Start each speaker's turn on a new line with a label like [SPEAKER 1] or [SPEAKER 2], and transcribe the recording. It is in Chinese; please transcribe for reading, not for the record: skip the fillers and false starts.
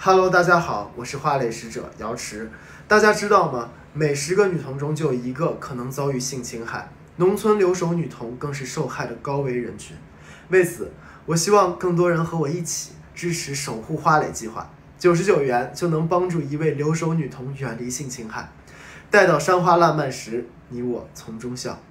[SPEAKER 1] Hello，大家好，我是花蕾使者瑶池。大家知道吗？每10个女童中就有1个可能遭遇性侵害，农村留守女童更是受害的高危人群。为此，我希望更多人和我一起支持守护花蕾计划，99元就能帮助一位留守女童远离性侵害。待到山花烂漫时，你我从中笑。